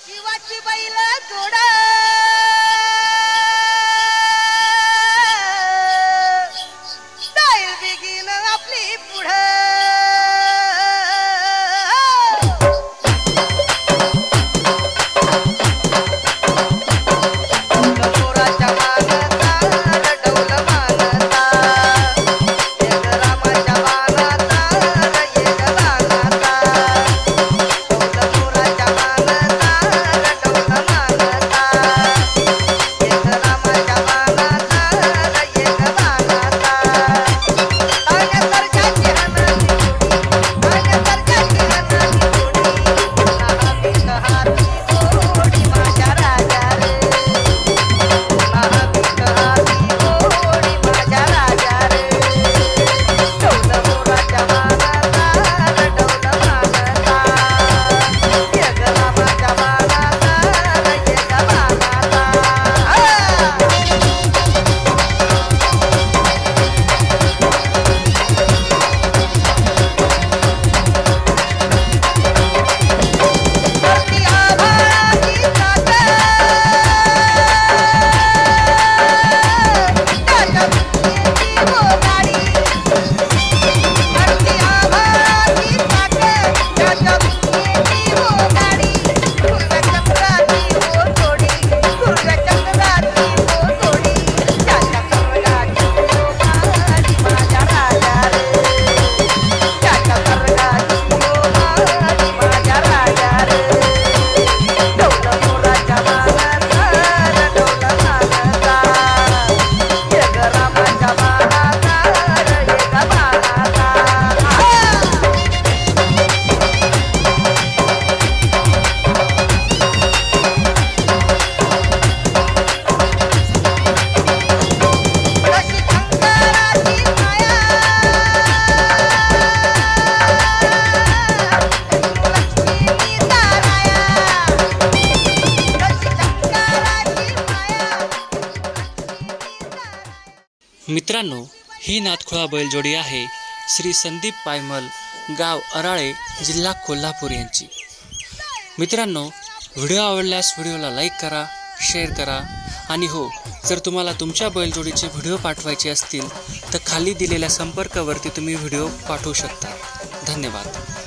शिवाची बैल जोडा जाईल बिगीन आपली पुढे मित्रांनो, ही नाथखोळा बैलजोडी आहे श्री संदीप पायमल, गाव अराळे, जिल्हा कोल्हापूर यांची। मित्रांनो, व्हिडिओ आवडल्यास व्हिडिओला लाईक करा, शेअर करा आणि हो, जर तुम्हाला तुमच्या बैलजोडीचे व्हिडिओ पाठवायचे असतील तर खाली दिलेल्या संपर्कावरती तुम्ही व्हिडिओ पाठवू शकता। धन्यवाद।